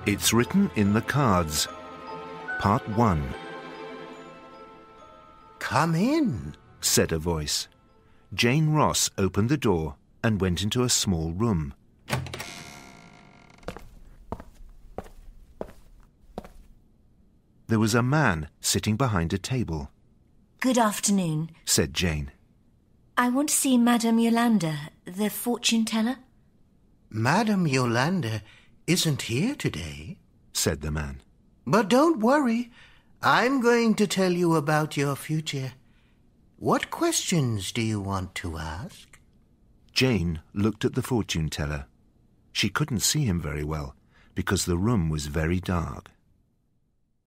It's written in the cards. Part 1. "Come in," said a voice. Jane Ross opened the door and went into a small room. There was a man sitting behind a table. "Good afternoon," said Jane. "I want to see Madame Yolanda, the fortune-teller." "Madame Yolanda isn't here today," said the man. "But don't worry. I'm going to tell you about your future. What questions do you want to ask?" Jane looked at the fortune-teller. She couldn't see him very well because the room was very dark.